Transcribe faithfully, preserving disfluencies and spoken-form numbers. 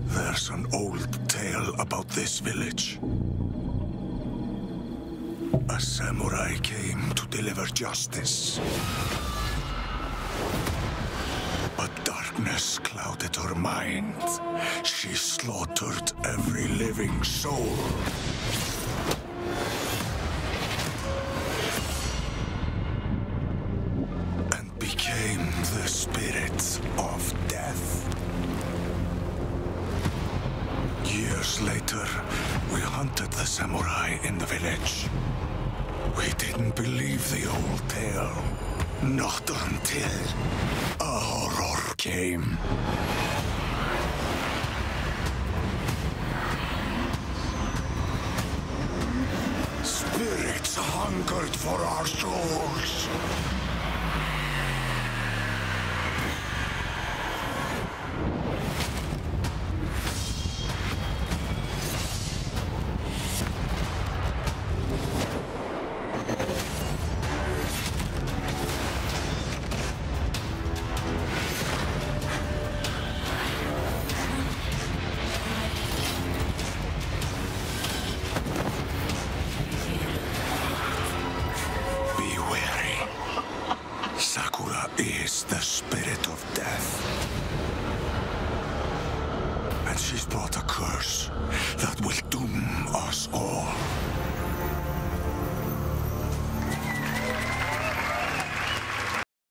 There's an old tale about this village. A samurai came to deliver justice. But darkness clouded her mind. She slaughtered every living soul. And became the spirit of death. Years later, we hunted the samurai in the village. We didn't believe the old tale. Not until a horror came. Spirits hungered for our souls. Sakura is the spirit of death. And she's brought a curse that will doom us all.